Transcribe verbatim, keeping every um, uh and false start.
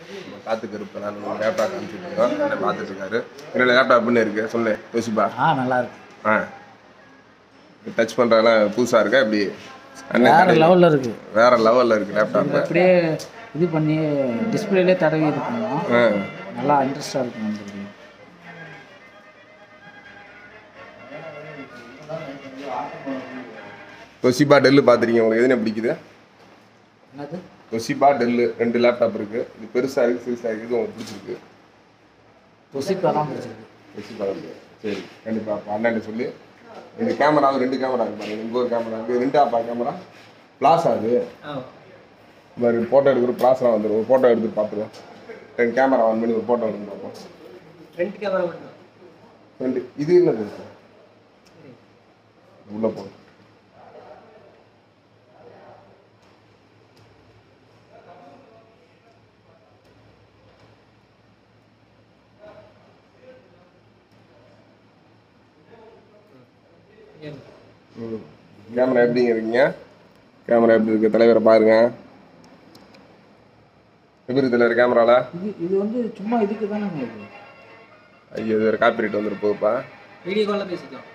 காத்துக்கு இருப்பேன் நான் லேப்டாப் காமிச்சிட்டு இருக்கோம் என்ன பார்த்துட்டு இருக்காரு என்னோட லேப்டாப்னு இருக்கு சொல்லு யோசிப்பா. ஆ நல்லா இருக்கு. ஆ டச் பண்ணுறதெல்லாம் புதுசாக இருக்கா இப்படி வேற லெவலில் இருக்கு. வேற லெவலில் இருக்கு லேப்டாப். அப்படியே இது பண்ணி டிஸ்பிளேலே தடவி இது பண்ணுவோம். நல்லா இன்ட்ரெஸ்டாக இருக்கும் நம்மளுக்கு. தொஷிபா டெல்லு பார்த்துருக்கீங்க உங்களுக்கு எதுன்னு பிடிக்குது? என்னது? தொஷிபா டெல்லு ரெண்டு லேப்டாப் இருக்குது. இது பெருசாக இருக்குது சிறுசாக இருக்குது இது உங்களுக்கு பிடிச்சிருக்கு? தொஷிபா தான் பிடிச்சிருக்கு. தொஷிபா இருக்குது சரி கண்டிப்பாக அப்போ அண்ணன் சொல்லி இந்த கேமராவும் ரெண்டு கேமரா இருக்குது பாருங்கள் இங்கே ஒரு கேமரா இருக்குது ரெண்டு ஆப்பா கேமரா ப்ளாஸ் ஆகுது மாதிரி ஃபோட்டோ எடுக்கிற ப்ளாஸ்லாம் வந்துடும் ஒரு ஃபோட்டோ எடுத்து பார்த்துருவோம். ரெண்டு கேமரா ஆன் பண்ணி ஒரு ஃபோட்டோ எடுத்து பார்ப்போம். ரெண்டு கேமரா மட்டும் ரெண்டு இது என்னது உள்ளே போகும் கேமரா எப்படிங்க இருக்கீங்க? கேமரா எப்படி இருக்கு தலைவரை பாருங்க எப்படி இருக்கு தலைவர் கேமரால? இது இது வந்து சும்மா இதுக்கு தானே. ஐயோ இது ஒரு காப்பி ரைட் வந்துட்டு போகுப்பா. வீடியோ காலில் பேசிக்கலாம்.